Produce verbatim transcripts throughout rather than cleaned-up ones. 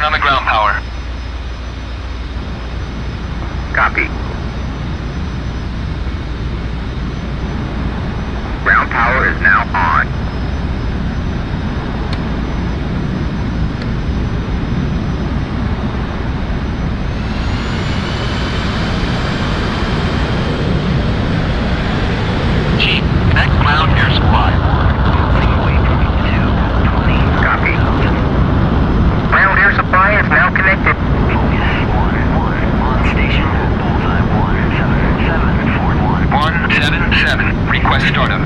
on the ground power. Copy. Ground power is now on. Chief, connect ground air supply. Copy. Ground air supply is now connected. On station, bullseye one seven seven four one. one seven seven, request startup.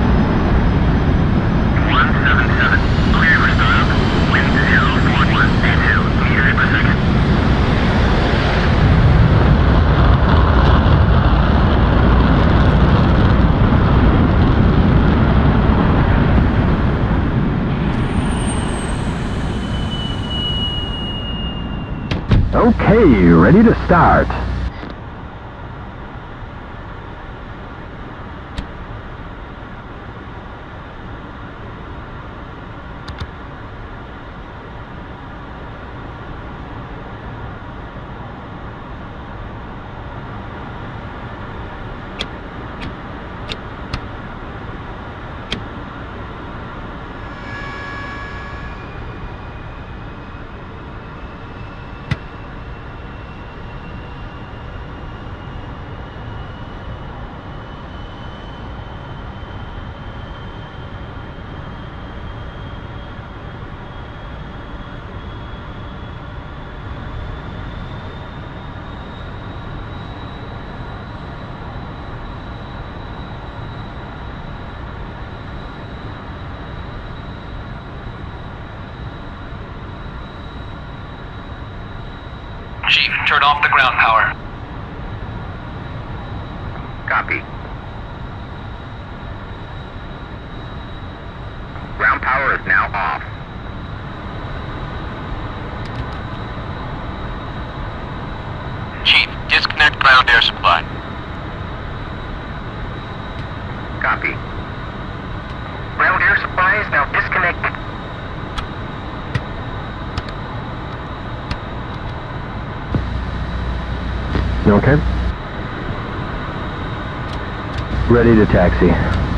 one seven seven, clear for startup. Wind zero four one and two meters per second. Okay, ready to start. Chief, turn off the ground power. Copy. Ground power is now off. Chief, disconnect ground air supply. Copy. Ground air supply is now disconnected. Okay. Ready to taxi.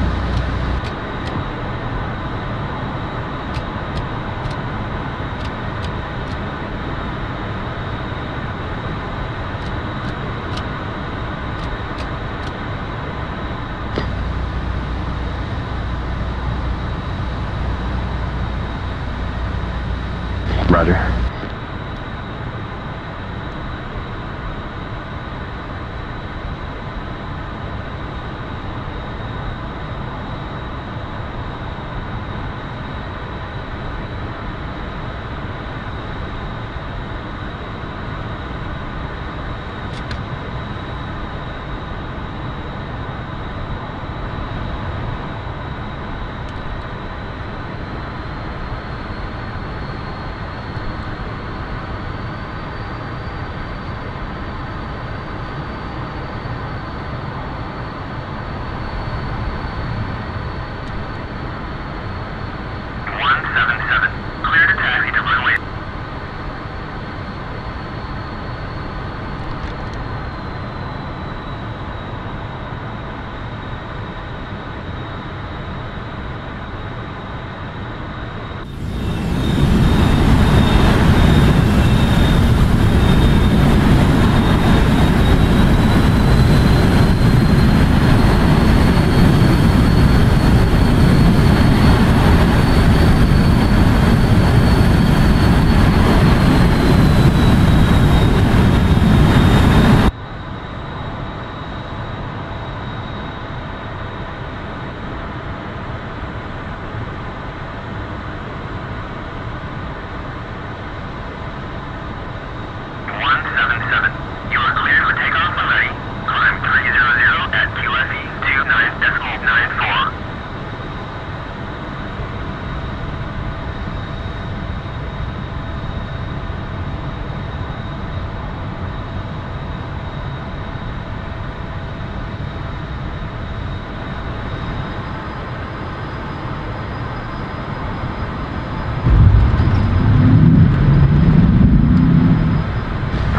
Roger.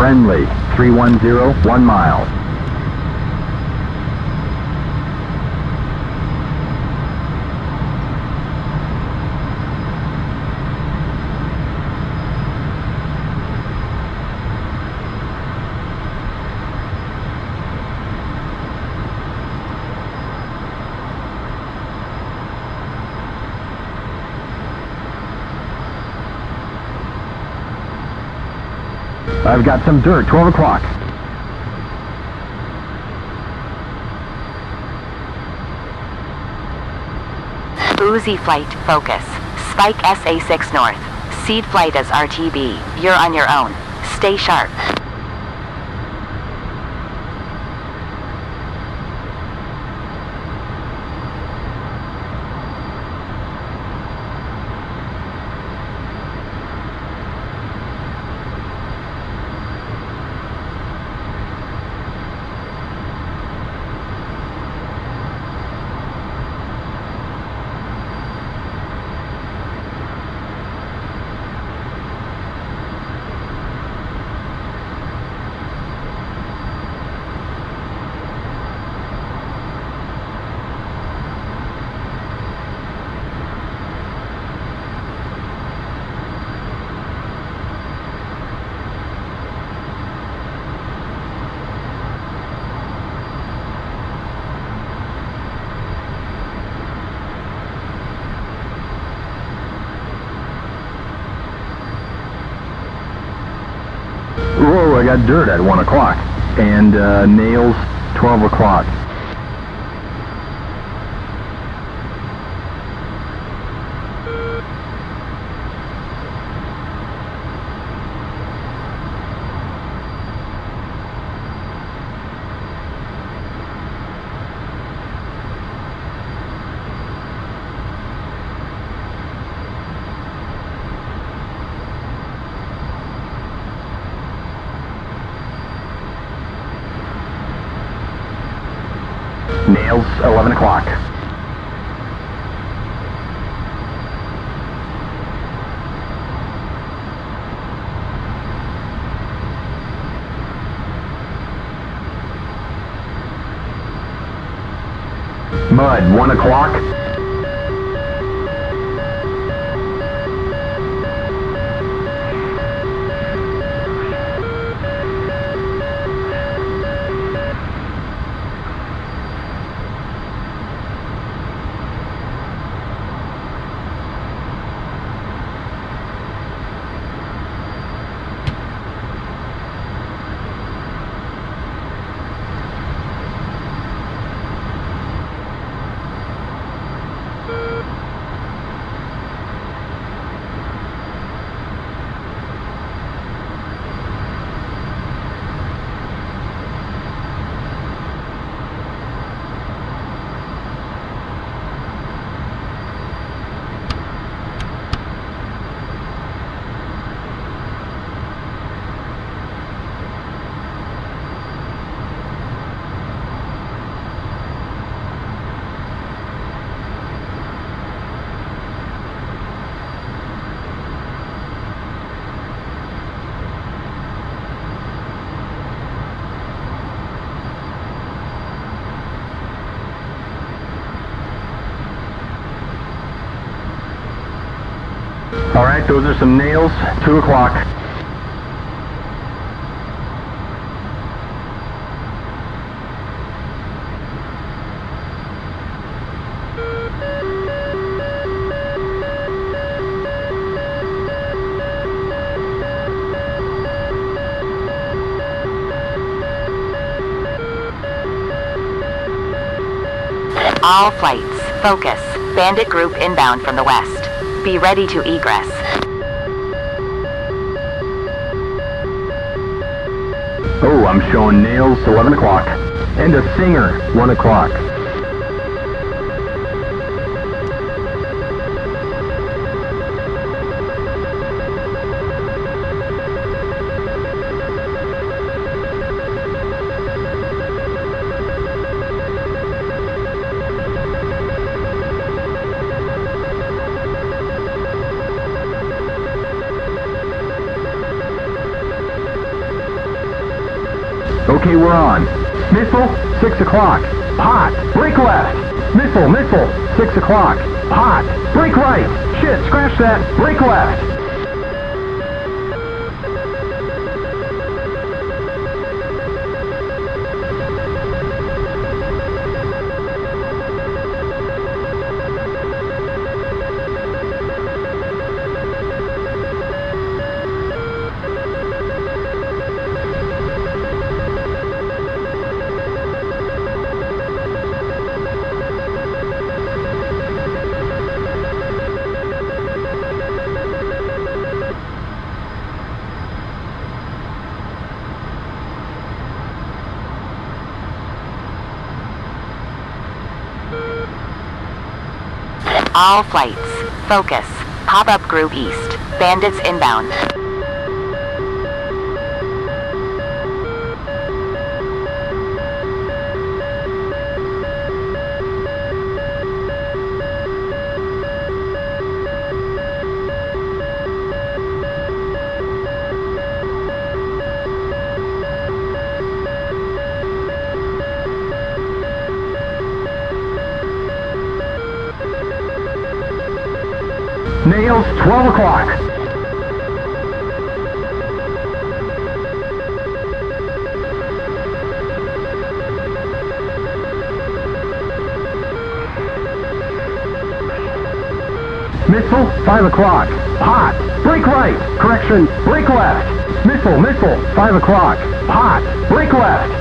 Friendly, three one zero, one mile. I've got some dirt, twelve o'clock. Uzi flight, focus. Spike S A six north. Seed flight as R T B. You're on your own. Stay sharp. Whoa, I got dirt at one o'clock. And uh, nails, twelve o'clock. Nails, eleven o'clock. Mud, one o'clock. All right, those are some nails, two o'clock. All flights, focus. Bandit group inbound from the west. Be ready to egress. Oh, I'm showing nails, eleven o'clock. And a singer, one o'clock. Okay, we're on. Missile, six o'clock. Hot. Brake left. Missile, missile, six o'clock. Hot. Brake right. Shit, scratch that. Brake left. All flights. Focus. Pop-up group east. Bandits inbound. Nails, twelve o'clock. Missile, five o'clock. Hot. Brake right. Correction, brake left. Missile, missile, five o'clock. Hot. Brake left.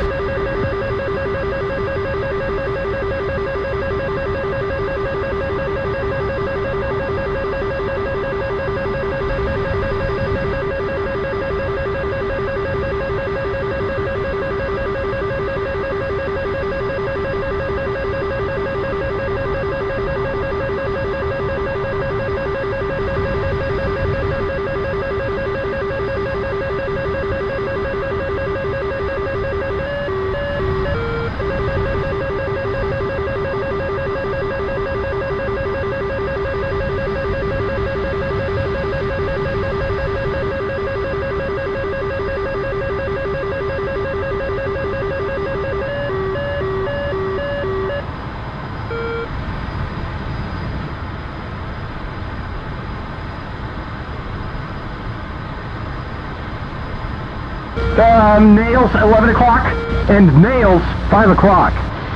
Uh, nails, eleven o'clock, and nails, five o'clock.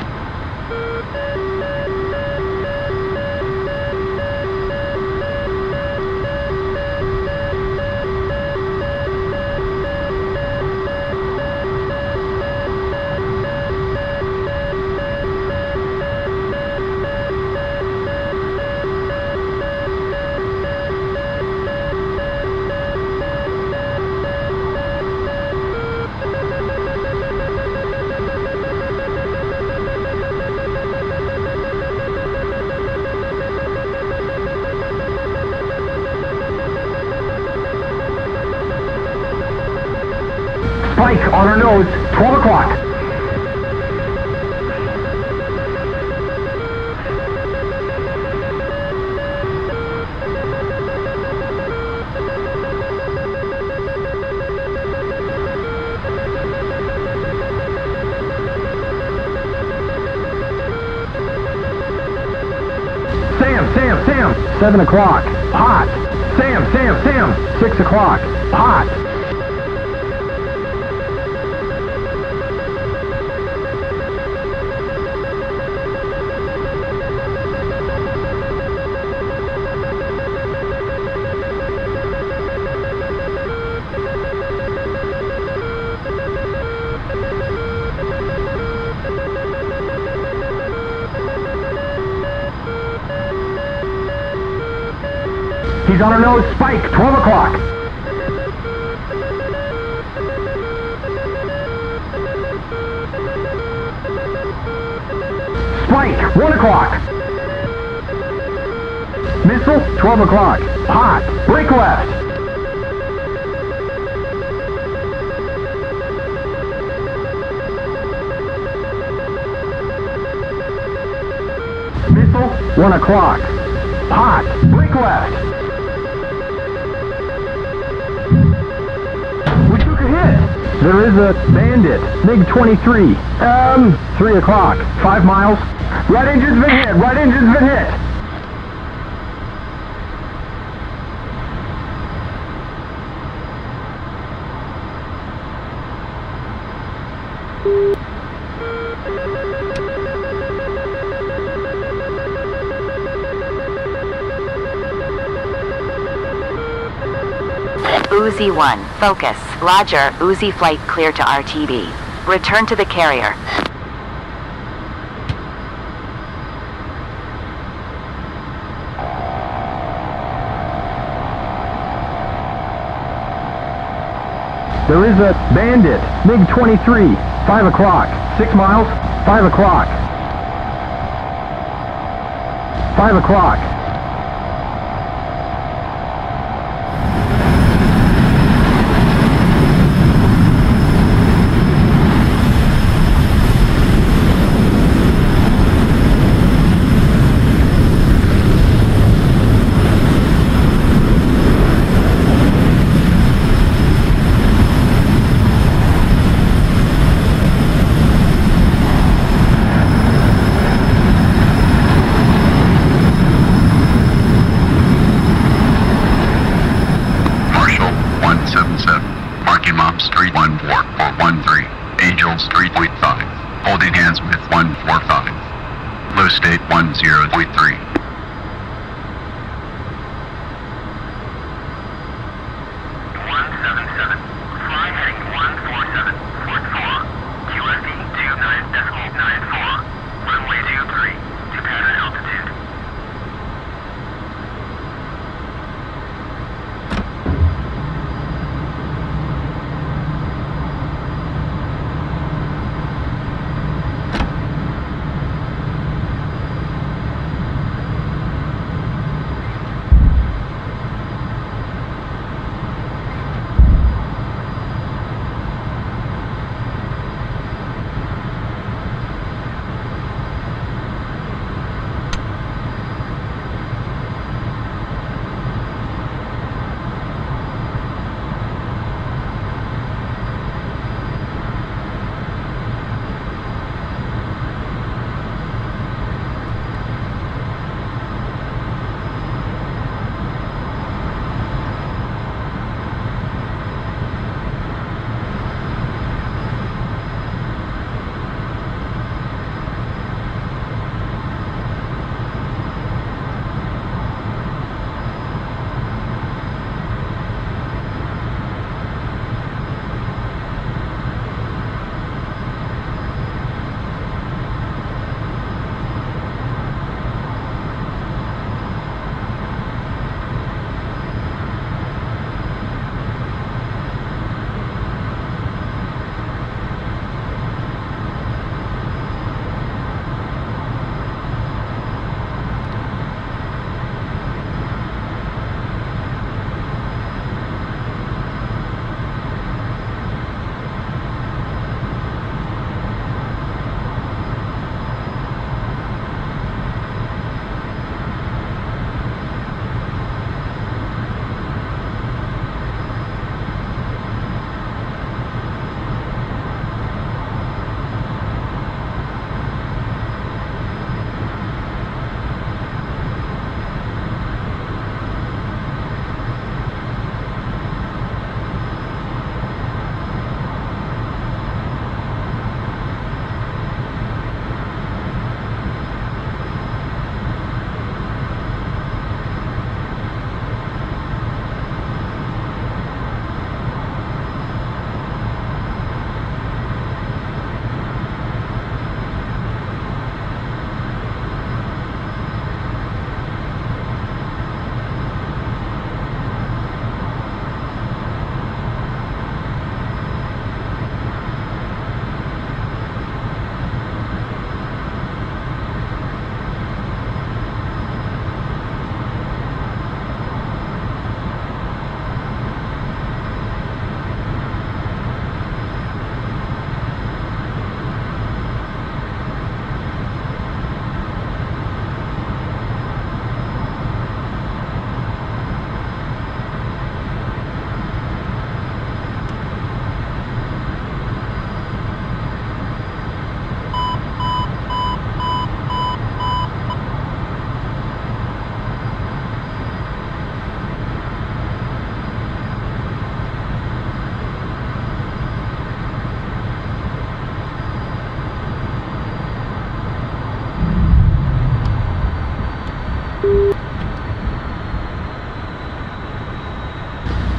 Spike on our nose, twelve o'clock. Sam, Sam, Sam, seven o'clock. Hot. Sam, Sam, Sam, six o'clock. Hot. He's on our nose, Spike, twelve o'clock. Spike, one o'clock. Missile, twelve o'clock. Hot, brake left. Missile, one o'clock. Hot, brake left. There is a bandit, MiG twenty-three. Um, three o'clock, five miles. Right engine's been hit, right engine's been hit. Uzi one, focus. Roger, Uzi flight clear to R T B. Return to the carrier. There is a bandit, MiG twenty-three, five o'clock, six miles, five o'clock. five o'clock. Street one four four one three, Angel Street point five, holding hands with one four five, low state one zero point three. one seven seven, fly heading one four seven, port four, Q S D two nine decimal nine four, runway two three, to pattern altitude.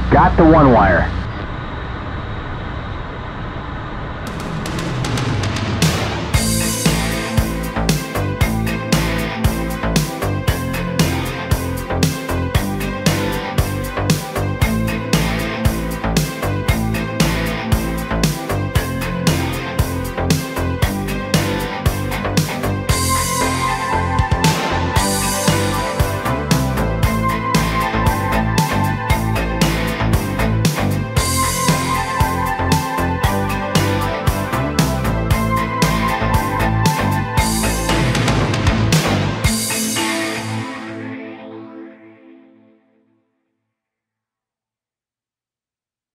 Got the one wire.